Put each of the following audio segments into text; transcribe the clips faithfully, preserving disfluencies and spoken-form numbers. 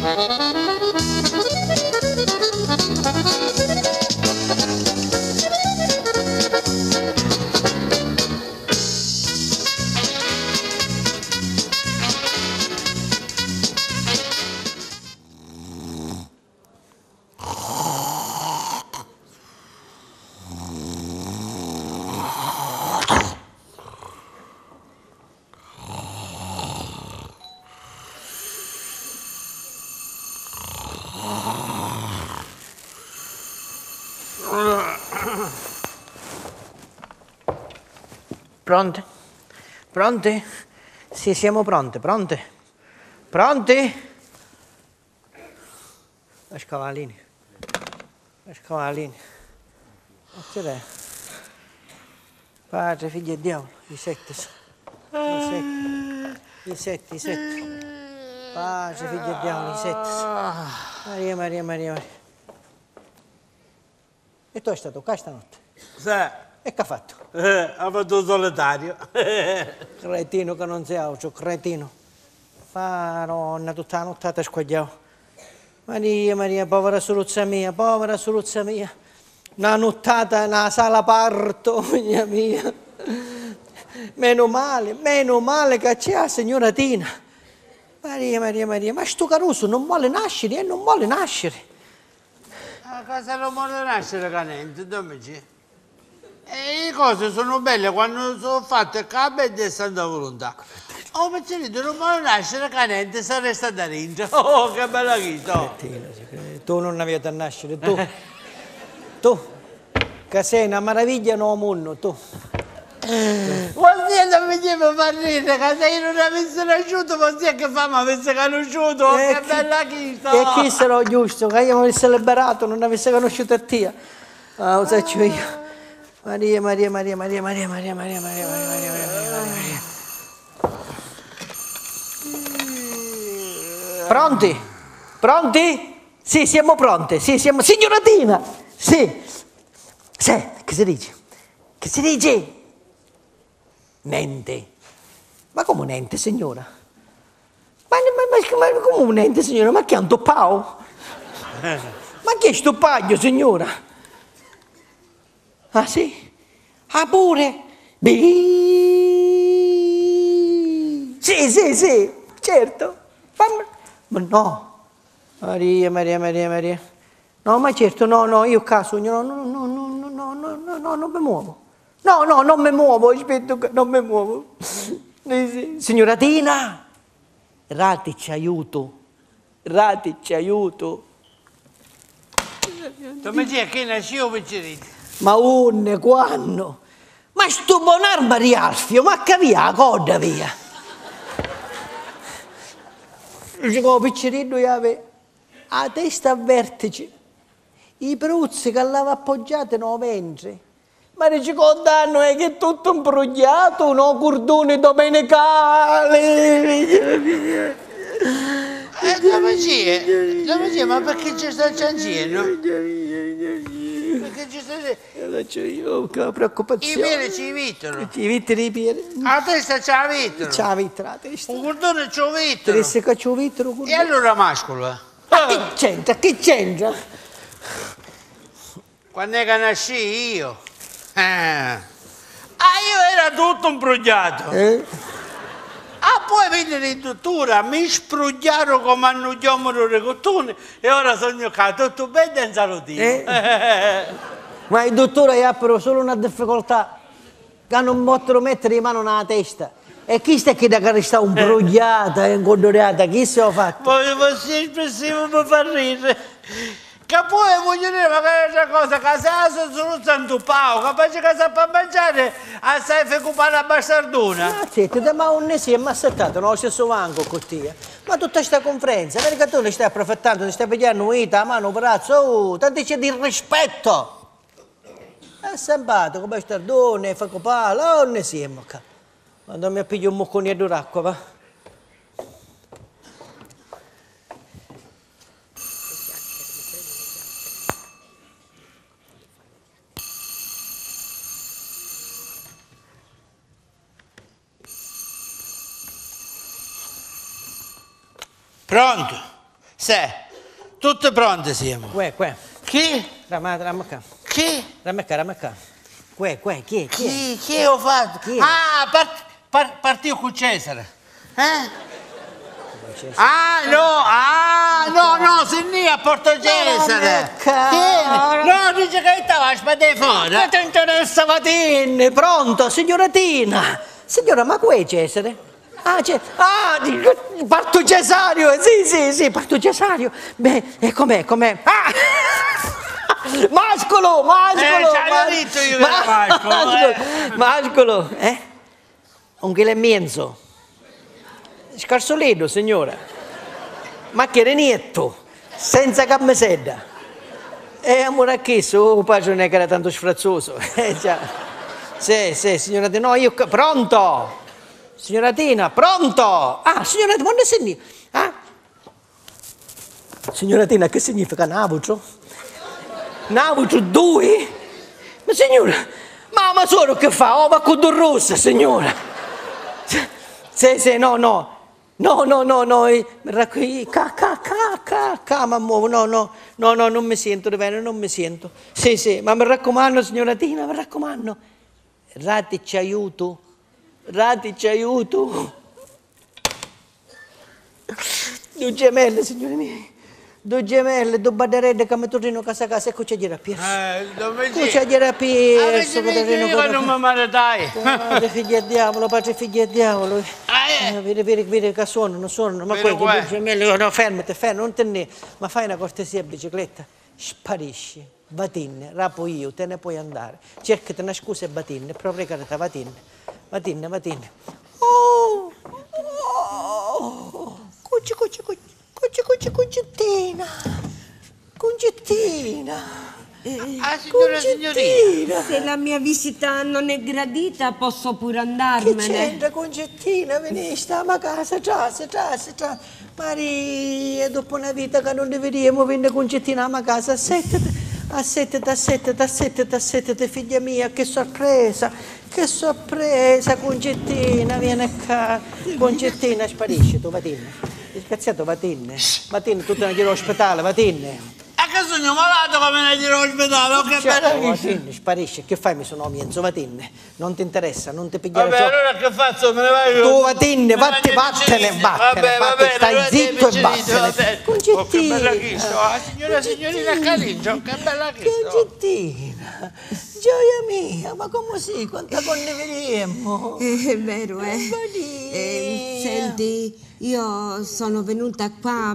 Pronte? Pronte? Sì, siamo pronte, pronte? Pronti? La scavalini. La scavalini. Ma che è? Padre, figlio e diavolo, i sette. I sette. I sette, i sette. Padre, figlio e diavolo, i sette. Maria, Maria, Maria, Maria. E tu hai stato qua stanotte? Sì. E che ha fatto? Eh, ha fatto solitario. Cretino che non si auto, cretino. Maronna, tutta la nottata squagliavo. Maria, Maria, povera soruzza mia, povera soruzza mia. Una nottata nella sala parto, mia mia. Meno male, meno male che c'è la signora Tina. Maria, Maria, Maria, ma sto Caruso non vuole nascere e non vuole nascere. A casa non vuole nascere canente, dove c'è? E le cose sono belle quando sono fatte capo e di santa volontà. Oh, Piccerino, non vuole nascere canente, se resta da dentro. Oh, che bella vita! Tu non avevi da nascere, tu. Tu, che sei una meraviglia nel mondo, tu. Vuol dire che mi deve far ridere, che se io non avessi nasciuto, vuol dire che fa mi avesse conosciuto. Eh, che chi, bella vita! E chi sarà giusto, che io mi avessi liberato, non avessi conosciuto a te. Ah, lo faccio io. Maria, Maria, Maria, Maria, Maria, Maria, Maria, Maria, Maria, Maria, Maria, Maria, Maria. Pronti? Pronti? Sì, siamo pronte. Sì, siamo... Signora Tina! Sì. Sì, che si dice? Che si dice? Niente. Ma come niente, signora? Ma, ma, ma, ma come niente, signora? Ma che è un toppao? Ma che è sto paglio, signora? Ah sì? Ah pure? Bì. Sì, sì, sì, certo. Ma no. Maria, Maria, Maria, Maria. No, ma certo, no, no, io caso, no, no, no, no, no, no, no, no, no, non mi muovo. No, no, non mi muovo, aspetta, non mi muovo. Signora Tina, Rati ci aiuto, Rati ci aiuto. Come c'è che nasce o Piccerino? Ma unne, quando? Ma sto buonarma rialfio, ma che via la coda via? Dico, Piccerino aveva la testa a vertice, i pruzzi che l'aveva appoggiata nel ventre. Ma dice, condanno è che è tutto imbrogliato, no? Cordone domenicale. Eh, dove c'è? Dove c'è? Ma perché c'è sta ciancino? Perché ci stai... Faccio io, che ho preoccupazione. I piedi ci vittono. Ci vitteri i piedi. La testa c'è la vittono. C'è la vittola, la testa. Un cordone c'è un vittono. Tresse che c'è un vittono. E allora mascola? Ma che c'entra? Che c'entra? Quando è che nasci io? Eh. Ah, io era tutto imbrogliato. Eh? Ah, poi venne in dottura, mi sprugliarono come hanno chiamato le cottone e ora sono qua tutto bene in salutino. Eh? Ma il dottore ha però solo una difficoltà, che non possono mettere in mano nella testa. E chi sta qui da che sta imbrogliata e ingondoriata? Chi se l'ha fatto? Voglio essere espressivo per far ridere. Che poi voglio dire magari una cosa, che se la sono santo pao, capace che sa per mangiare, assai fecupare la bastardona. Ma senti, ma non si è massettato, non lo stesso manco con te. Ma tutta questa conferenza, perché tu le stai approfittando, ti stai pigliando un'ita, la mano, braccio, oh, tanto c'è di rispetto. È simpatico, bastardone, fecupare, non ne siamo qua. Quando mi piglio un moccone d'acqua, va? Pronto? Sì, tutte pronte siamo. Qua, qua. Chi? Ramma, ramma qua. Chi? Ramma qua, ramma qua. Qua, qua, chi è? Chi è? Chi? Chi ho fatto? Chi è? Ah, part, par, partito con Cesare. Eh? Ah no, ah no, no, se lì a Porto Cesare. Chi? No, dice che stava a spadere fuori. Che ti interessa, Vatin? Pronto, signoratina. Signora, ma qua è Cesare? Ah, c'è. Ah, di- parto Cesario. Sì, sì, sì, parto Cesario. Beh, e com'è, com'è? Ah! Mascolo, mascolo. Eh, ci ma- avevo detto io che era mascolo, mascolo, eh. mascolo, eh? Un chilo e mezzo. Scarsoledo, signora. Ma che renietto, senza camisedda. E amore a che, oh, pace non è che era tanto sfrazzoso. Eh, già. Sì, sì, signora Tina, no, io... Pronto? Signora Tina, pronto? Ah, signora Tina, quando sei? Ah? Signora Tina, che significa navucio? Navucio due? Ma signora, ma, ma solo che fa? Oh, ma con due rosse, signora. Sì, sì, no, no. No, no, no, no, eh, mi raccogli, ca, ca, ca, ca, ca, ma muovo, no, no, no, no, non mi sento, bene, non mi sento. Sì, sì, ma mi raccomando, signora Tina, mi raccomando. Rati ci aiuto, Rati ci aiuto. Due gemelle, signore miei, due gemelle, due badarelle che mi tornino casa a casa e cuccia di rapia. Eh, dove Cuccia c'è? di rapia, Avete visto io non mi maritai. padre figlio del diavolo, padre figlio del diavolo. Ah, Eh, vedi, vedi, vedi che suonano, suonano, ma Vero poi qua. che due gemelli, oh, no, fermati, fermo, non te ne, ma fai una cortesia, bicicletta, sparisci, Vatinne, rapo io, te ne puoi andare, cercati una scusa e Vatinne, proprio carata, Vatinne, Vatinne, Vatinne. Oh, oh, cucci, cucci, cucci, cucci, cucci, cuccettina, cuccettina. Ah, signora signorina. Se la mia visita non è gradita, posso pure Che andarmene. c'entra, concettina, veni, stiamo a casa, già, già, già. Maria, dopo una vita che non ne vediamo, vieni concettina a casa, assettati, assettati, assettati, assettati, assettati, figlia mia, che sorpresa, che sorpresa, concettina, vieni qua, concettina, sparisci tu, Vatinne, disgraziato Vatinne, Vatinne, tu te ne giro all'ospedale, Vatinne. A che sono malato come ne dirò all'ospedale? Oh, che Cioè, bello. Vatinne, sparisci, che fai, mi sono mienzo, Vatinne, non ti interessa, non ti pigliare Vabbè, ciò. allora che faccio? Me ne vai io? Tu Vatinne, Me ne vatti, vai vattene, piccirino. vattene, Vabbè, va vattene, bene, stai allora zitto e piccirino, vattene. va bene. Concettina. Oh, che bella chiso, ah, signora, signorina Caliccio, che bella chiso. Concettina, gioia mia, ma come sì, quanta condividiamo? È vero, eh. Maria. Eh, Senti, io sono venuta qua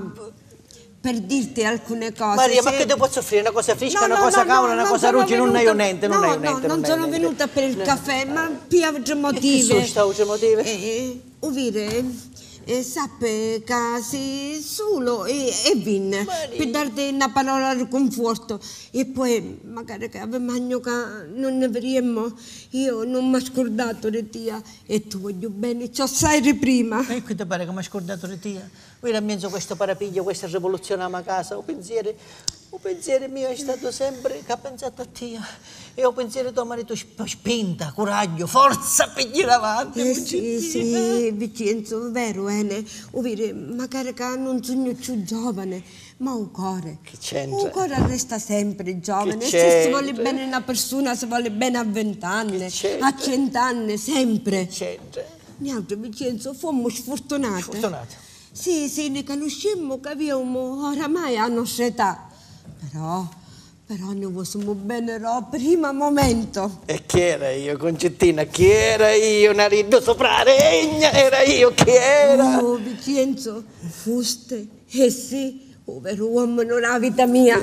per dirti alcune cose. Maria, ma Se- che ti posso offrire? Una cosa fresca, No, una no, cosa no, cavolo, no, una non cosa sono ruggine, non hai venuta- niente, non no, hai niente. No, non hai sono niente. venuta per il No. caffè, ma per altri motivi. sono sta altri motivi? Eh, Uvire, eh, sappe che sei solo e, e vin, Maria. per darti una parola di conforto. E poi, magari che avevamo che non ne vedremo, io non mi ho scordato di te e tu voglio bene, ci sai di prima. E qui ti pare che mi hai scordato di te? Guarda, in mezzo a questo parapiglio, questa rivoluzione a casa, un pensiero, un pensiero mio è stato sempre che ha pensato a te. E un pensiero tuo marito sp- spinta, coraggio, forza per girare avanti. Eh sì, Concettina. sì, Vincenzo, vero, eh, ne? Uvire, magari che non sono più giovane, ma un cuore. Che c'entra? Un cuore resta sempre giovane. Che Se si c'entra? vuole bene una persona, si vuole bene a vent'anni, Che c'entra? a cent'anni, sempre. C'entra. Niente, Vincenzo, fommo sfortunate. Sfortunate. Sì, sì, ne conoscemmo che avevamo oramai a nostra età. Però, però ne volevamo bene al primo momento. E chi era io, Concettina? Chi era io? Narido sopra la regna, era io, chi era? Oh, Vincenzo, fuste, eh sì, oh, vero uomo non ha vita mia.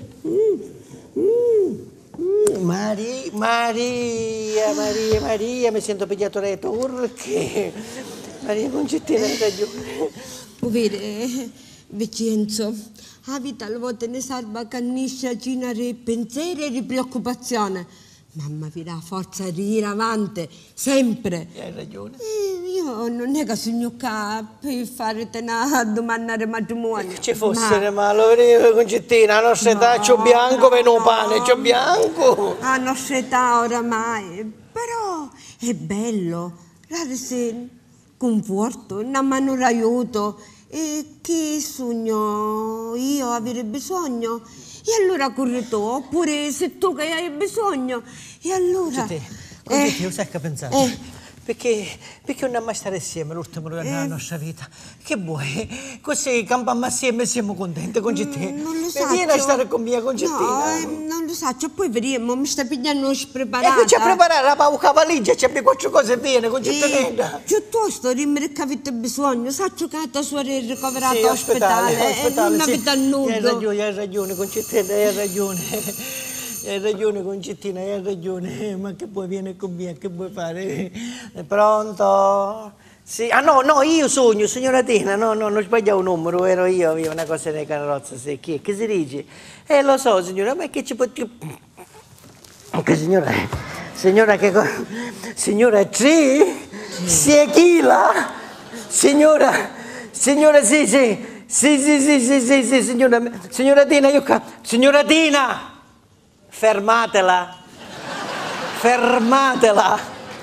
Maria, Maria, Maria, Maria, mi sento pigliato retto, urché? Maria Concettina, hai ragione. Vede, Vincenzo, la vita a volte ne salva cannisce cina di pensiero e di preoccupazione. Mamma vi dà forza di ir avanti, sempre. Hai ragione. Eh, io non è che sogno qua per fare una domanda di matrimonio. Ci fosse male, vedi, Concettina, a nostra età c'ho bianco, veno pane, c'ho bianco. A nostra età oramai, però è bello, darsi conforto, una mano d'aiuto E che sogno io avere bisogno? E allora corri tu, oppure se tu che hai bisogno, e allora... Te, eh, te, lo sai che pensare? Eh. Perché, perché non mai stare insieme l'ultimo giorno della nostra vita? Che vuoi? Così campiamo assieme e siamo contenti con te. Mm, non lo so. Vieni a stare con mia con No, eh, non lo so, poi vedremo, mi sta pigliando spreparata. E qui c'è a preparare la pauca valigia, c'è quattro cose viene con te. Eh, piuttosto rimere che avete bisogno, sa giocata a sua ricoverata Sì, ospedale, ospedale, ospedale, non sì. avete a nulla. Hai ragione, hai ragione, concettina, hai ragione. Hai ragione, concettina, hai ragione. Ma che vuoi, vieni con me, che vuoi fare? È pronto? Sì. Ah no, no, io sogno, signora Tina, no, no, non sbagliavo un numero, ero io, avevo una cosa nella carrozza, sì. Chi, che si dice? Eh, lo so, signora, ma che ci può... Che signora, signora, che cosa? Signora C? Sì, chila? Signora, signora, sì, sì. Sì, sì, sì, sì, sì, sì, signora, signora Tina, io ca... Signora Tina! Fermatela! Fermatela!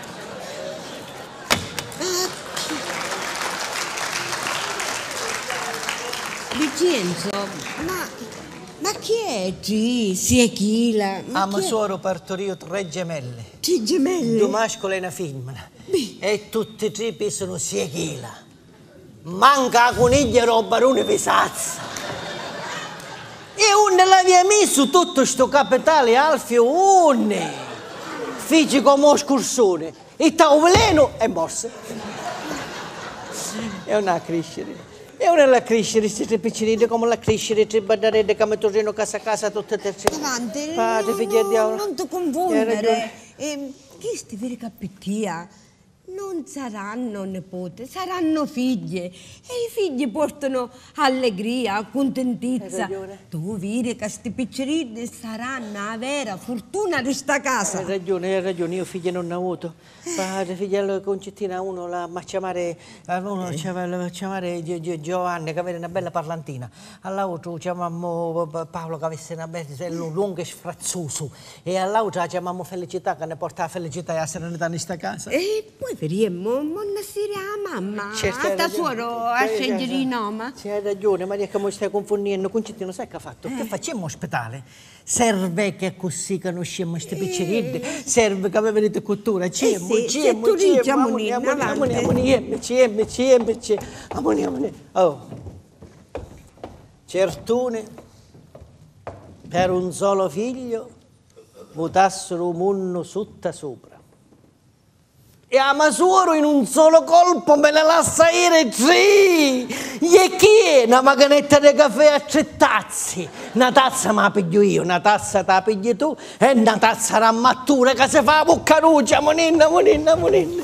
Vincenzo, ma, ma chi è G? Si è Chila? A Masuoro partorito tre gemelle. Tre gemelle? Due mascoli e una femmina. Beh. E tutti e tre pesano sei chila. Manca la coniglia robarone pesazza. E uno l'aveva messo tutto sto capitale Alfio, uno. Figli come scursone. E tavolino è morso. È una crescere. E ora la crescere, siete piccinini come la crescere, tre bandarelle come tornano casa a casa tutte e tre. Davante, Padre, no, figlia no, di Aula. non ti Hai confondere. ragione. Eh, chi sti veri capittia? Non saranno nipote, saranno figlie. E i figli portano allegria, contentizza. Hai ragione. Tu vedi che sti piccerini saranno la vera fortuna di sta casa. Hai ragione, hai ragione, io figli non ne ho avuto. Padre, figliello concettina, uno la ma chiamare, uno la chiamare Giovanni che aveva una bella parlantina, all'altro chiamammo Paolo che avesse una bella lunga e sfrazzoso e all'altro chiamammo Felicità che ne portava felicità e la serenità in questa casa. E poi vedremo, monastiri a mamma, Certo, hai a sta ragione. suoro a Sì, scegliere sì. il nome. Sì, hai ragione, Maria, che mi stai confondendo. Concettina, sai che ha fatto? Che facciamo ospedale? Serve che è così che conosciamo queste piccerine, serve che avete cultura, ciemo, sì, se ciemo, tu dici, ciemo, ammonì, ammonì, ammonì, avanti. ammonì, ciemo, ciemo, ciemo, ammonì, ammonì. Oh, certune, per un solo figlio, votassero un munno sotto sopra. E a Masuoro in un solo colpo me ne lascia ire tre! E chi è? Una maganetta di caffè a tre tazze! Una tazza me la piglio io, una tazza te la pigli tu e una tazza rammattura che si fa a boccaruccia, moninna, moninna, moninna!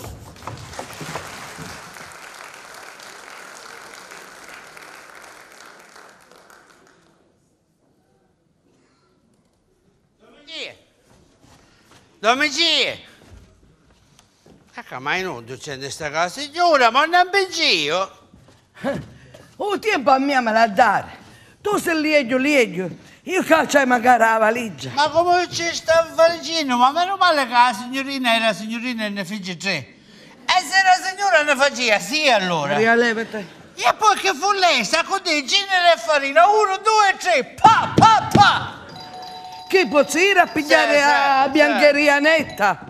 Dove c'è? Ecco, ma non c'è in questa casa, signora, ma non penso. Un tempo a mia me la dare. Tu sei lieto, lieto. Io calcio magari la valigia. Ma come ci sta facendo? Ma meno male che la signorina era signorina e ne fece tre. E se la signora ne faceva, sì allora. Maria, levate. E poi che fu lei, sta con te, genere e farina, uno, due, tre, pa, pa, pa. Chi può ir a pigliare Sì, sì, a sì. biancheria netta?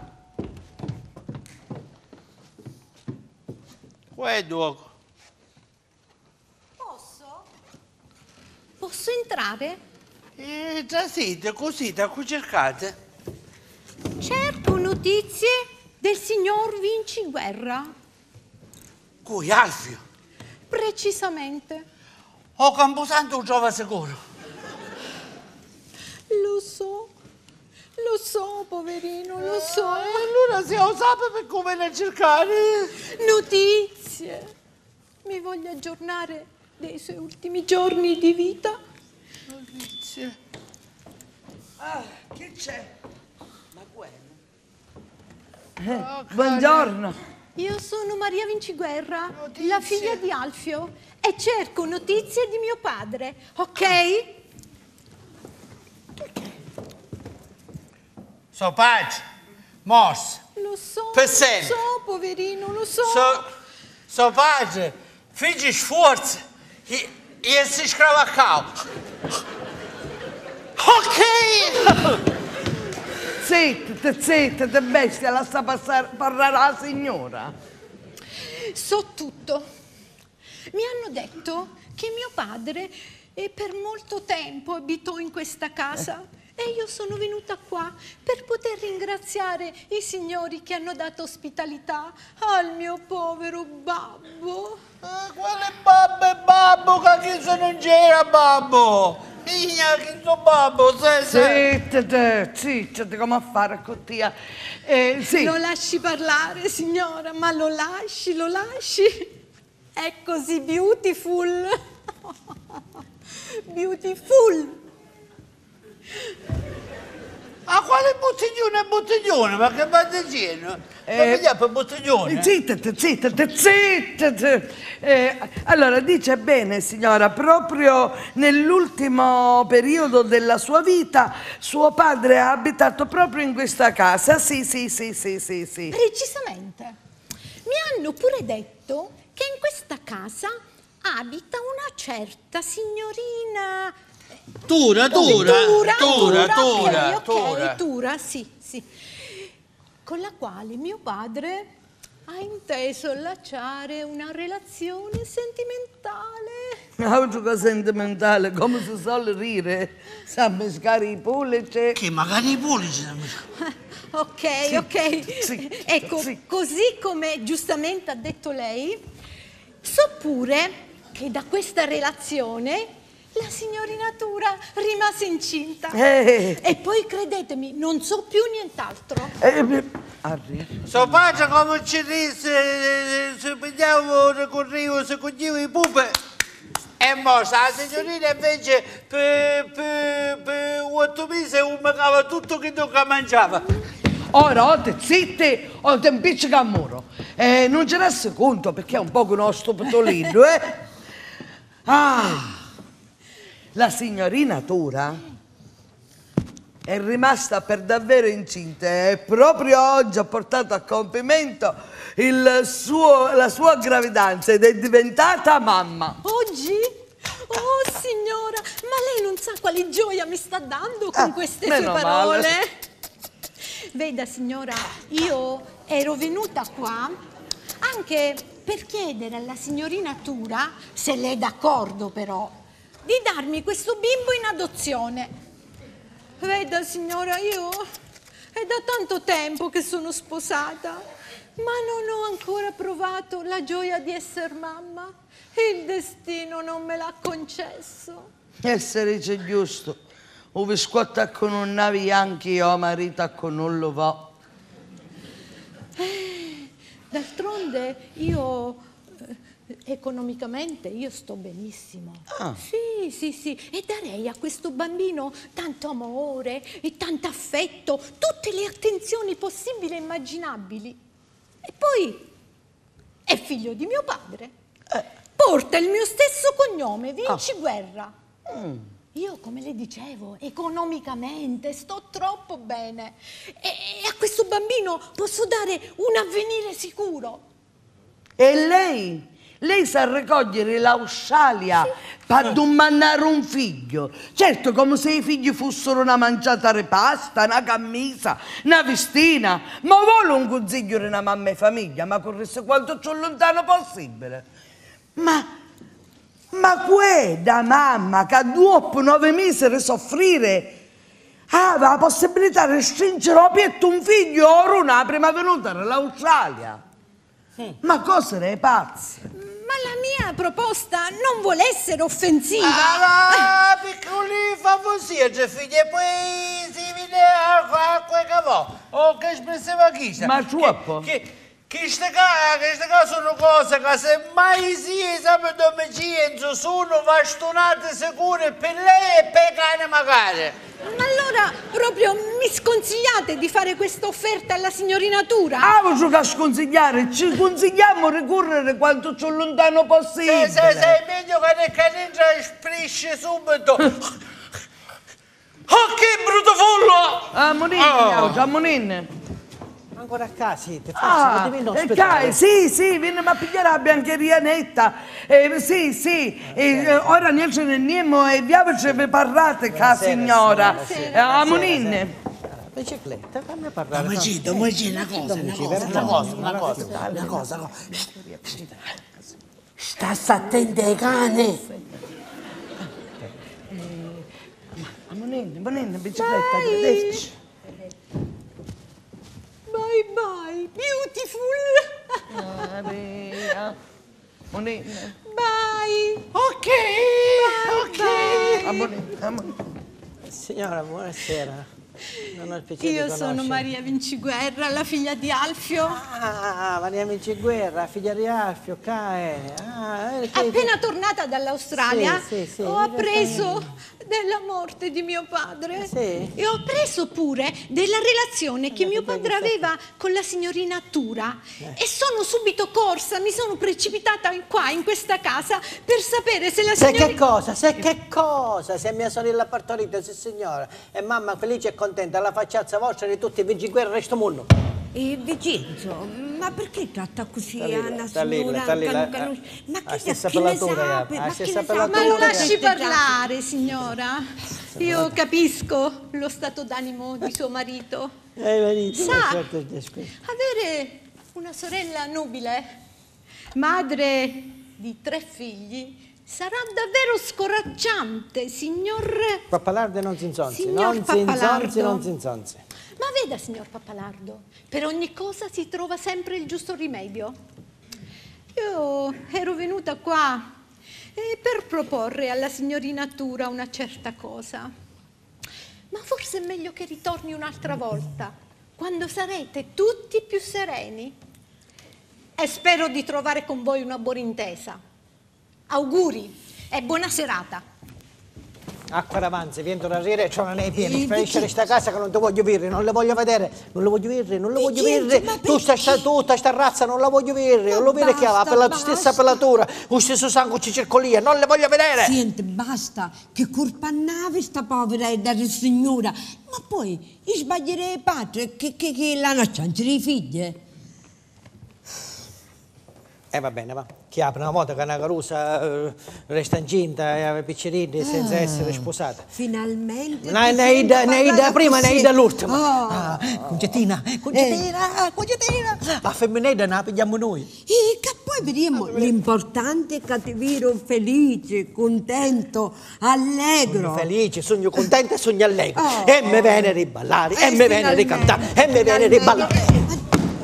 Qua è due. Posso? Posso entrare? E già siete così, da cui cercate? Cerco notizie del signor Vinciguerra. Cui, Alfio? Precisamente. O Camposanto trova sicuro. Lo so, lo so, poverino, lo so. Allora se lo sa per come ne cercare. Notizie. Mi voglio aggiornare dei suoi ultimi giorni di vita. Notizie. Ah, che c'è? Ma quello? Oh, Buongiorno. Io sono Maria Vinciguerra, Notizie. la figlia di Alfio, e cerco notizie di mio padre, ok? So pace, mossa. Lo so, Per lo sempre. so, poverino, lo so. So, so pace, figli sforzi. e si scravaccava. Ok! Zitta, zitta, te bestia, lascia passare, parlare la signora. So tutto. Mi hanno detto che mio padre eh, per molto tempo abitò in questa casa e io sono venuta qua per poter ringraziare i signori che hanno dato ospitalità al mio povero babbo. Eh, quale babbo e babbo? Che se non c'era babbo? Migna, che so babbo, sai, sai. Zitta, zitta, come a fare con tia? Eh, sì. Lo lasci parlare, signora, ma lo lasci, lo lasci. È così beautiful. Beautiful. Ah, quale bottiglione è bottiglione? Ma che bottiglione? Eh, Ma vediamo per bottiglione? Zitta, zitta, zitta. Eh, allora, dice bene, signora, proprio nell'ultimo periodo della sua vita suo padre ha abitato proprio in questa casa. Sì, sì, sì, sì, sì, sì. Precisamente. Mi hanno pure detto che in questa casa abita una certa signorina... Tura, tura, Tura, tura, Tura, tura, ok, ok, tura. Tura, sì, sì. Con la quale mio padre ha inteso allacciare una relazione sentimentale. Oggi che sentimentale, come si suol dire, sa mescare i pulici. Che magari i pulici. Ok, Sì, ok. sì, Ecco, sì. così come giustamente ha detto lei, so pure che da questa relazione la signorina Tura rimase incinta. Eh. E poi credetemi, non so più nient'altro. Eh, arri- So faccia come ci disse, se vediamo, ricorrivo, se coglieva i pupe. E mossa, la signorina invece per, per, per otto mesi umecava tutto che tocca mangiava. Ora, o te zitti o te impiccica a muro. Eh, non ce ne resti conto perché è un po' uno stupidolino, eh? Ah, la signorina Tura è rimasta per davvero incinta e proprio oggi ha portato a compimento il suo, la sua gravidanza ed è diventata mamma. Oggi? Oh signora, ma lei non sa quale gioia mi sta dando con Ah, queste sue meno parole. male. Veda signora, io ero venuta qua anche per chiedere alla signorina Tura, se lei è d'accordo però, di darmi questo bimbo in adozione. Veda signora, io è da tanto tempo che sono sposata, ma non ho ancora provato la gioia di essere mamma. Il destino non me l'ha concesso. Essere c'è giusto. O vi scotta con un navi anche io, marito con non lo va. D'altronde io eh, economicamente io sto benissimo. Ah. Sì, sì, sì, e darei a questo bambino tanto amore e tanto affetto, tutte le attenzioni possibili e immaginabili. E poi è figlio di mio padre. Eh. Porta il mio stesso cognome, Vinci Ah. Guerra. Mm. Io, come le dicevo, economicamente sto troppo bene e, e a questo bambino posso dare un avvenire sicuro. E lei? Lei sa raccogliere l'auscialia per domandare un figlio. Certo, come se i figli fossero una mangiata repasta, una camisa, una vestina. Ma vuole un consiglio di una mamma e famiglia, ma corresse quanto più lontano possibile. Ma... Ma què da mamma che dopo nove mesi di soffrire aveva la possibilità di stringere a petto un figlio ora una prima venuta dall'Australia. Ma cosa ne pazza? Ma la mia proposta non vuole essere offensiva. Ah, piccoli favosia, c'è figli, e poi si viene a quel che va. O che espressiva chi c'è? Ma troppo? Che, che, queste qua sono cose che se mai si esame domicilio sono bastonate sicure per lei e per il cane magari. Ma allora proprio mi sconsigliate di fare questa offerta alla signorina Tura? Ah, voglio sconsigliare, ci consigliamo di correre quanto più lontano possibile. Se, se, se è meglio che nel canindra sprisce subito. Oh, che brutto fullo! Ah, Monin, Oh. ciao, Monin. Ancora a casa, sì, ti Ah, faccio, devi e dai, sì, sì, vieni a pigliare la biancheria netta. Eh, sì, sì, eh, ora noi ce ne andiamo e viamoci per parlare, ca signora. Eh, a Monin. Bicicletta, fammi parlare. Domagì, domagì, una cosa, una cosa, una cosa, una cosa, una cosa, una cosa. Stassi attento ai cani. A Monin, Monin, bicicletta, arrivederci. Bye bye, beautiful. Maria. Monin. Bye. Ok, ok. A Monin, a Monin. Signora, buonasera. Non ho il piacere Io di sono conoscerla. Maria Vinciguerra, la figlia di Alfio. Ah, Maria Vinciguerra, figlia di Alfio, Cae. Ah, eh, che- Appena tornata dall'Australia Sì, sì, sì, ho io appreso della morte di mio padre Sì. e ho appreso pure della relazione che Eh, mio che padre sta- aveva con la signorina Tura e sono subito corsa, mi sono precipitata in qua in questa casa per sapere se la Se signorina... che cosa, se che cosa, se mia sorella partorita, sì signora, e mamma felice e contenta, alla facciazza vostra di tutti i Vinciguerra in questo mondo. E Vincenzo, ma perché tratta così Sta lì, a una sta lì, signora sta lì, che la- non conosce? Ma la che, stessa chi ne pellatura, sa? la Ma chi stessa ne sa? pellatura. Ma lo Tura, lasci che- parlare, signora. Io capisco lo stato d'animo di suo marito. Eh, venite, Sa, una sorta di scusa. avere una sorella nubile, madre di tre figli, sarà davvero scoraggiante, signor... Pappalardo e non zinzonzi, Signor non zinzonzi, Pappalardo. non zinzonzi. Ma veda, signor Pappalardo, per ogni cosa si trova sempre il giusto rimedio. Io ero venuta qua eh, per proporre alla signorina Tura una certa cosa. Ma forse è meglio che ritorni un'altra volta, quando sarete tutti più sereni. E spero di trovare con voi una buona intesa. Auguri e buona serata. Acqua d'avanzi, vento da rire, c'ho una nei piedi. Eh, Ferisce Vincenzo. questa casa che non ti voglio vedere, non le voglio vedere, non le voglio vedere, non le voglio Vincenzo, vedere. ma Tu sta, sta, perché? tutta sta razza non la voglio vedere, Ma non lo vedi che ha basta, per la basta. stessa pellatura, lo stesso sangue ci circolia, non le voglio vedere. Senti, basta, che colpa nave sta povera e della signora. Ma poi, sbaglierei padre che, che, che l'hanno chance di figlie. Eh va bene, va. Chi apre una volta che una carusa eh, resta incinta e ha piccerini senza essere sposata. Finalmente. Ne ti ne hai da, sento ne hai da parlare prima, ne hai così. dall'ultima. Oh. Ah, congettina, congettina, congettina. A femminile ne la pigliamo noi. E che poi vediamo, l'importante è che ti vedo felice, contento, allegro. Felice, sogno contento e sogno allegro. Oh. E mi viene di ballare, e Eh, mi viene di finalmente, cantare, e mi viene di finalmente. ballare.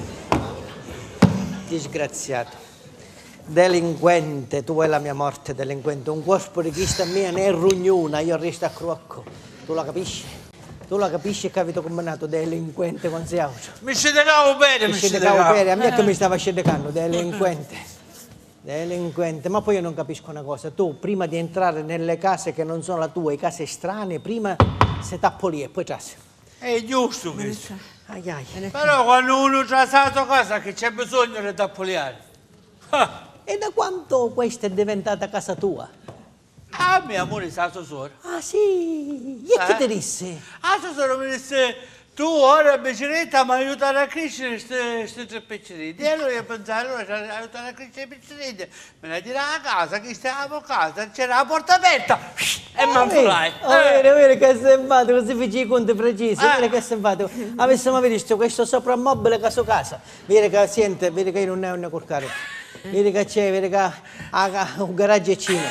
Disgraziato. Delinquente, tu vuoi la mia morte, delinquente. Un corpo di chista mia ne è rugnuna, io resto a crocco. Tu la capisci? Tu la capisci che avete combinato, delinquente con sei auto. Mi scendecavo bene, mi Mi scende scendecavo. bene, a me che mi stava scendecando, delinquente. Delinquente, ma poi io non capisco una cosa, tu prima di entrare nelle case che non sono la tua, i case strane, prima se tappo lì e poi trassi. È giusto questo. Ai ai. Però quando uno ha la casa che c'è bisogno di tappoliare. Ah, E da quanto questa è diventata casa tua? ah, mio amore, sa tesoro. Ah sì, e che Eh? ti disse? Ah, tesoro mi disse, tu ora Beceretta mi aiutare a crescere queste tre piccerette. E allora io pensavo, allora ci aiutare a crescere le piccerette, me la tirava a casa, che stavamo a casa, c'era la porta aperta e mi infilai. Oh, vedi, vedi che è simpatico, così feci i conti precisi, Eh. vedi che è simpatico. Avessimo visto questo soprammobile caso casa, vedi che sente, vedi che io non è un corcare. Vedi che c'è, vedi che ha, ha un garage cino.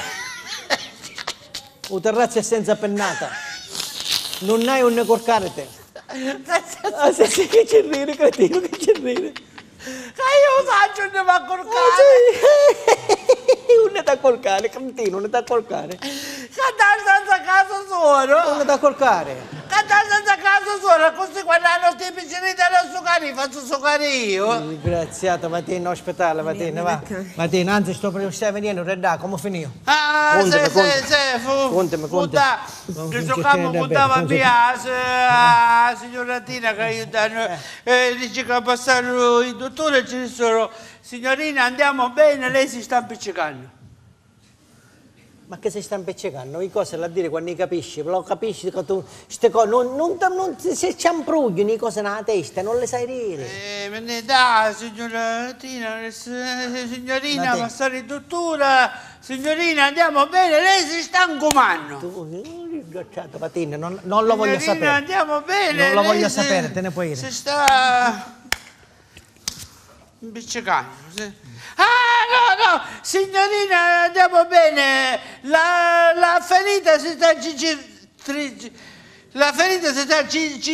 Un terrazzo è senza pennata. Non hai un corcare. Ah, sì, sì, che c'è rire, cretino, che c'è rire. Che io saggio non mi Ah, accorcare. sì. Un da colcare, cretino, un da colcare. Cantare senza casa sono. Un da colcare. Cantare senza casa sono, così quando hanno ti piccerette non sucari, faccio sucare io. Disgraziato, Mattina, ospitale, Mattina, va. Mattina, anzi, sto per stai venendo, redà, come finì? Ah, Contami, sì, contami. sì, sì, fu. Contami, fu contami. da- Non Questo ci capo tiene da puntava bene, non via a signoratina che aiutano. E dice che passarono i dottori e ci dissero, signorina, andiamo bene, lei si sta appiccicando. Ma che si sta impeccicando? Che cose la dire quando ne capisci? Lo capisci che tu... Ste cose... Non, non, non, se ci ambrugliano le cose nella testa, non le sai dire. Eh, me da, signorina, signorina, Ma te- ma sta ridottura, signorina, andiamo bene, lei si sta ingomando. Tu, ghiacciato, Patina, non, non lo voglio Signorina, sapere. andiamo bene. Non lo lei voglio si- sapere, te ne puoi ir. Si sta impiccicando, sì. Ah, no, no, signorina, andiamo bene. La, la ferita si sta cicitri... La ferita si sta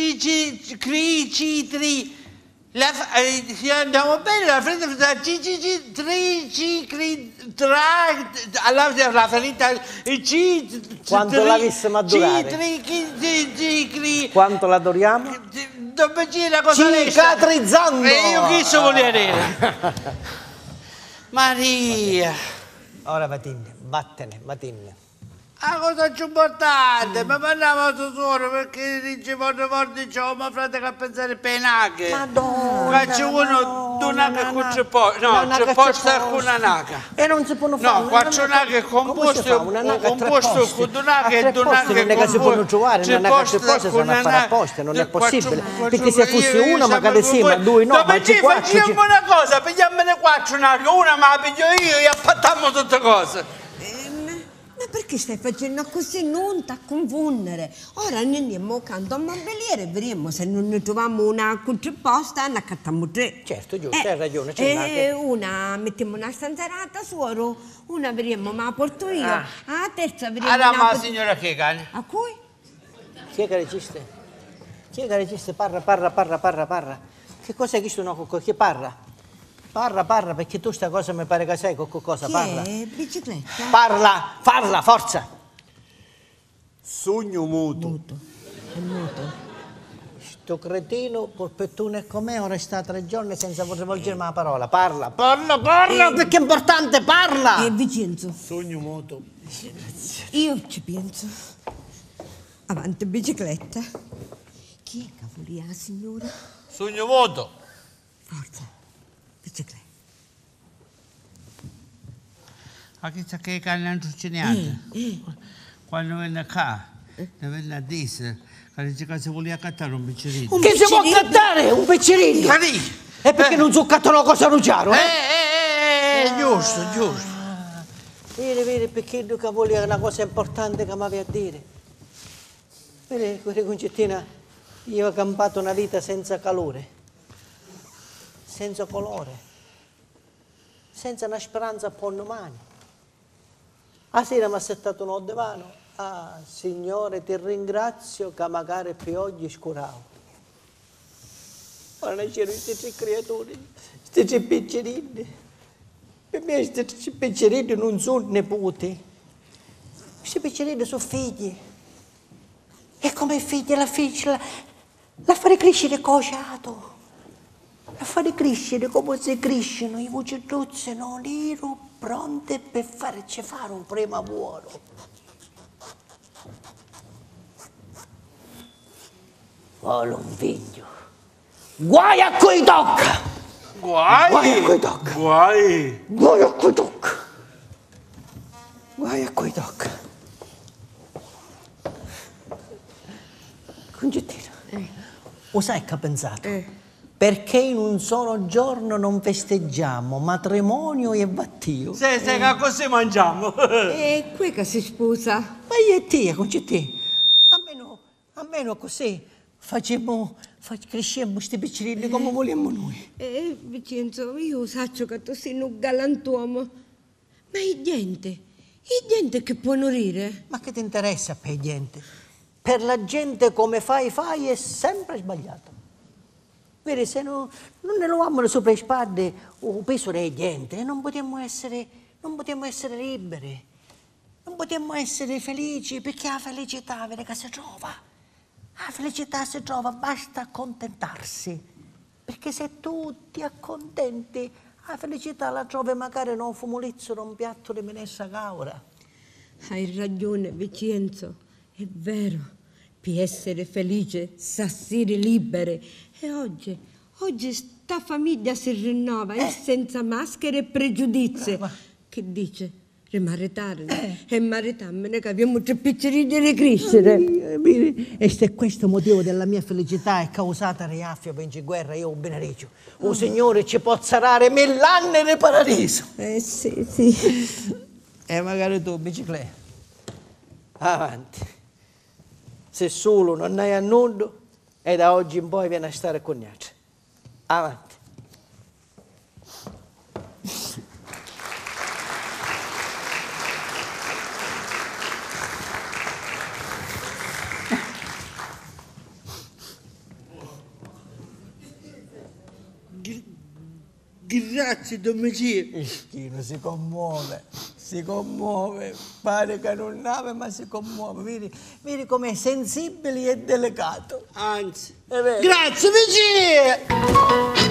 cicitri... La, eh, andiamo bene, la ferita si sta cicitri... La, la ferita... Ci, Quanto la vissimo a durare? Citri, cicri... Quanto l'adoriamo? Dove gira cosa lei? Cicatrizzando! E io chi so voglio dire? Maria, Ora Patina, vattene, Patina. la cosa più importante, mi parlava tesoro perché dice vorrei vorrei ciò, ma frate che a pensare penaghe. Madonna, Che c'è uno d'unaca con tre posti, no, Una tre che posti c'è con una naca. E non si può fare. No, qua c'è una che è composto, composto con un'aca e un'aca non è che si può trovare, non è che si può, sono a fare apposta, non è possibile. Perché se fosse una magari sì, ma due no, ma ci quattro. Facciamo una cosa, pigliamone quattro un'aca, una me la piglio io e appattiamo tutte cose. Ma perché stai facendo così? Non ti confondere. Ora ne andiamo canto a mobiliere e vedremo se non ne troviamo una contrapposta, ne accattiamo tre. Certo, giusto, hai ragione, c'è una eh, che- una mettiamo una stanzerata suoro, una vedremo ma la porto io, Ah. la terza vedremo Allora, una ma porto- signora che cane? A cui? Chi è che regista? Chi è che regista? Parla, parla, parla, parla, parla. Che cos'è che sto no, con chi parla? Parla, parla, perché tu sta cosa mi pare che sai con cosa Chi parla. è? Bicicletta? Parla, parla, forza! Sogno muto. Muto. È muto. Sto cretino, polpettone e com'è, ora sta tre giorni senza poter volgermi la parola. Parla, parla, parla, perché è importante, parla! E Vincenzo, Sogno muto. io ci penso. Avanti bicicletta. Chi è cavolia, signora? Sogno vuoto. Forza. Bicicletta. Ma che sa che i cani hanno truccineato? Quando venne qua, ne venne a dire che dice che si voleva cattare un biccerino. Che si può cattare un pezzerillo? Ma lì! E perché non so cattare una cosa rugiaro, Eh, eh? eh, eh, giusto, giusto. Vedi, vedi, perché tu che volevi una cosa importante che mi avevi a dire. Vedi, quella concettina, io ho campato una vita senza calore, senza colore, senza una speranza per domani. A sera mi ha settato un divano. Ah, Signore, ti ringrazio che magari più oggi scuravo. Ora nascono queste tre creature, questi tre piccerini. Per me questi piccerini non sono nipoti. Questi piccerini sono figli. E come figli la figlia la, la fare crescere cociato. La fare crescere come si crescono i vocettuzzi non ero pronte per farci fare un primo lavoro. Vuole un figlio. Guai a cui tocca! Guai! Guai a cui tocca! Guai! Guai a cui tocca! Guai a cui tocca! Concettina, lo sai che ho pensato? Perché in un solo giorno non festeggiamo matrimonio e battio? Se, se che così mangiamo. E qui che si sposa? Ma io e te, concettina, almeno, almeno così facciamo, fac- cresciamo questi piccirilli come vogliamo noi. Eh, Vincenzo, io saccio che tu sei un galantuomo. Ma è gente, è gente che può morire. Ma che ti interessa per gente? Per la gente come fai fai è sempre sbagliato. Vedi, se no, non ne lavamo sopra le spalle o peso della gente, non potremmo essere, non potremmo essere liberi, non potremmo essere felici, perché la felicità, vedi che si trova. La felicità si trova, basta accontentarsi. Perché se tu ti accontenti, la felicità la trovi magari in un fumolizzo, in un piatto di minestra caura. Hai ragione, Vincenzo, è vero. Per essere felice, s'assire libere. E oggi, oggi sta famiglia si rinnova, è senza maschere e pregiudizi. Che dice? Rimaritare e maritarmene che abbiamo tre piccirine di crescere. E se questo motivo della mia felicità è causata riaffia per in guerra, io benedico. O Signore ci può sarare mill'anni di paradiso. Eh sì, sì. E magari tu, bicicletta, avanti. Se solo non hai a nulla, e da oggi in poi vieni a stare con gli altri. Avanti. Grazie, Don Messie. Ischino si commuove, si commuove, pare che non nave ma si commuove, vedi, vedi com'è sensibile e delicato. Anzi, È vero. grazie, Messie.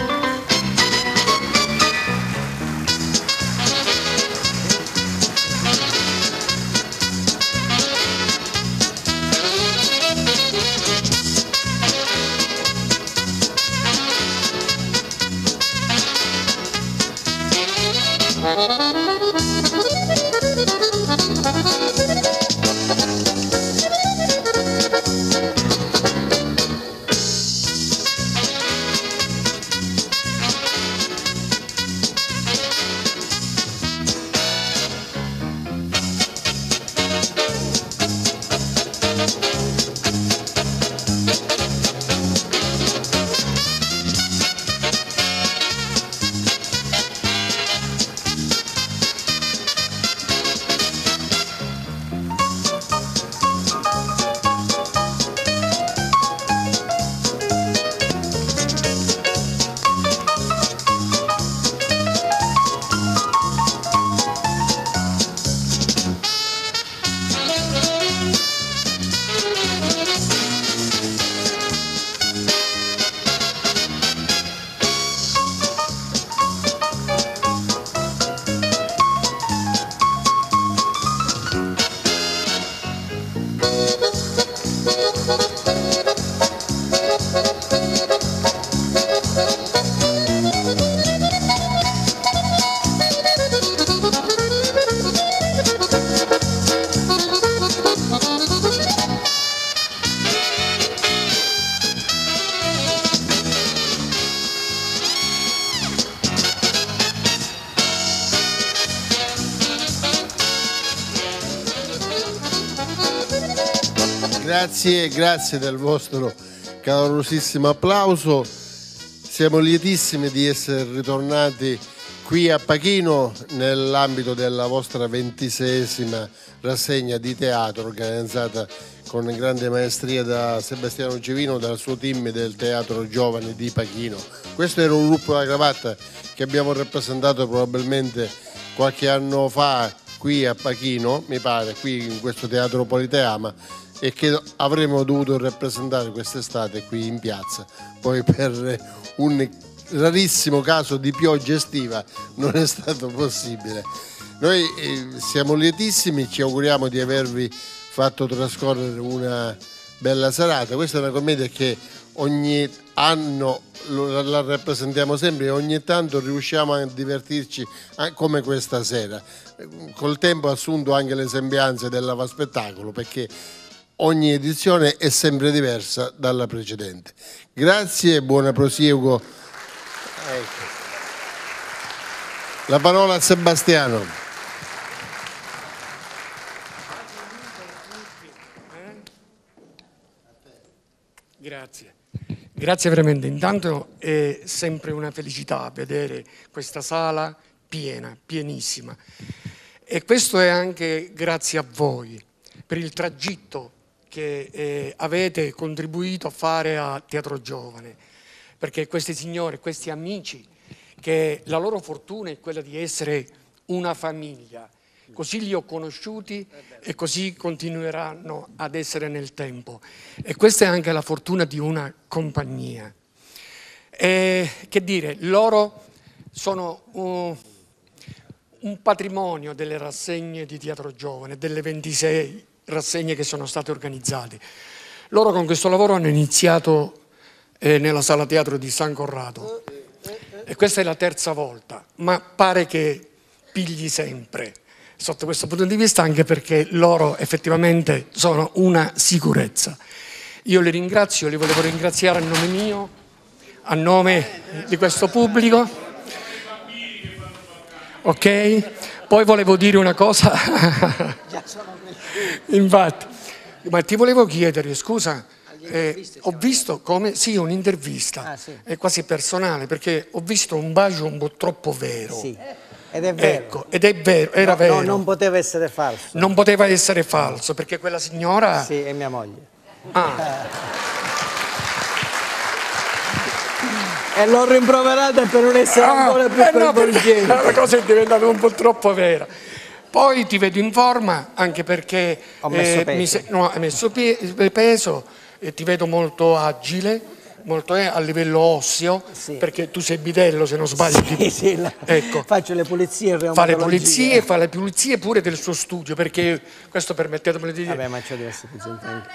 Grazie, grazie del vostro calorosissimo applauso. Siamo lietissimi di essere ritornati qui a Pachino nell'ambito della vostra ventiseiesima rassegna di teatro organizzata con grande maestria da Sebastiano Civino, dal suo team del Teatro Giovani di Pachino. Questo era un gruppo da cravatta che abbiamo rappresentato probabilmente qualche anno fa qui a Pachino, mi pare, qui in questo Teatro Politeama, e che avremmo dovuto rappresentare quest'estate qui in piazza. Poi per un rarissimo caso di pioggia estiva non è stato possibile. Noi siamo lietissimi, ci auguriamo di avervi fatto trascorrere una bella serata. Questa è una commedia che ogni anno la rappresentiamo sempre e ogni tanto riusciamo a divertirci come questa sera. Col tempo ha assunto anche le sembianze del lavaspettacolo, perché ogni edizione è sempre diversa dalla precedente. Grazie e buon prosieguo. Ecco. La parola a Sebastiano. Grazie. Grazie veramente. Intanto è sempre una felicità vedere questa sala piena, pienissima. E questo è anche grazie a voi per il tragitto che eh, avete contribuito a fare a Teatro Giovane, perché questi signori, questi amici, che la loro fortuna è quella di essere una famiglia, così li ho conosciuti e così continueranno ad essere nel tempo. E questa è anche la fortuna di una compagnia. E, che dire, loro sono un, un patrimonio delle rassegne di Teatro Giovane, delle ventisei rassegne che sono state organizzate. Loro con questo lavoro hanno iniziato eh, nella sala teatro di San Corrado e questa è la terza volta, ma pare che pigli sempre, sotto questo punto di vista, anche perché loro effettivamente sono una sicurezza. Io li ringrazio, li volevo ringraziare a nome mio, a nome di questo pubblico. Ok? Poi volevo dire una cosa. Infatti, ma ti volevo chiedere, scusa, eh, ho visto come, sì, un'intervista, Ah, sì. è quasi personale, perché ho visto un bacio un po' troppo vero. Sì, ed è vero. Ecco, ed è vero, era No, vero. no, non poteva essere falso. Non poteva essere falso, perché quella signora... Sì, è mia moglie. Ah, E l'ho rimproverata per non essere ah, ancora più eh no, perché coinvolgente. la cosa è diventata un po' troppo vera. Poi ti vedo in forma, anche perché Ho messo eh, peso. mi se- no, hai messo pie- peso, e ti vedo molto agile, molto eh, a livello osseo, Sì. perché tu sei bidello, se non sbaglio. Sì, ti- sì, la- Ecco. faccio le pulizie in Fa le reumatologia. pulizie, fa le pulizie pure del suo studio, perché questo permettetemi di dire... Vabbè, ma c'ho diversi pezzetti anche.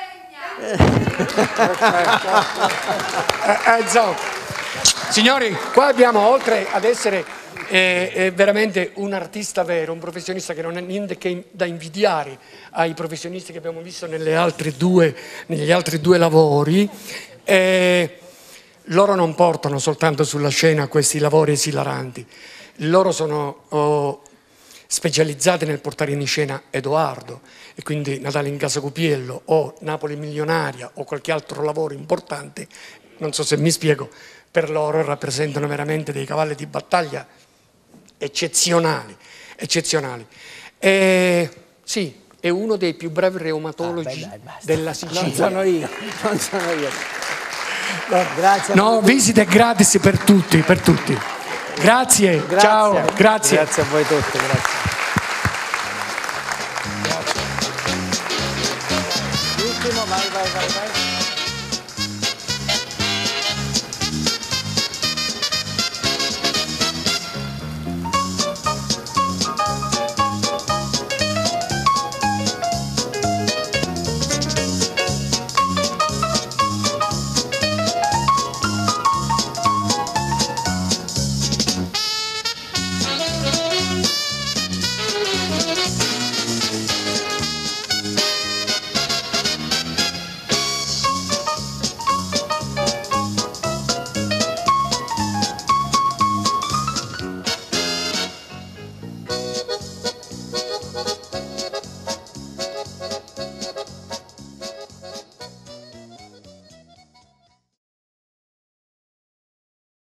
Eh, eh, insomma. Signori, qua abbiamo, oltre ad essere eh, eh, veramente un artista vero, un professionista che non ha niente che da invidiare ai professionisti che abbiamo visto nelle altre due, negli altri due lavori, eh, loro non portano soltanto sulla scena questi lavori esilaranti, loro sono oh, specializzati nel portare in scena Edoardo, e quindi Natale in Casa Cupiello o Napoli Milionaria o qualche altro lavoro importante, non so se mi spiego, per loro rappresentano veramente dei cavalli di battaglia eccezionali, eccezionali. E, sì, è uno dei più bravi reumatologi Ah, beh, dai, basta. della Sicilia. Non sono io, non sono io. Grazie. a No, voi. visite gratis per tutti, per tutti. Grazie, Grazie. ciao, grazie. Grazie a voi tutti, grazie. L'ultimo, vai, vai, vai, vai.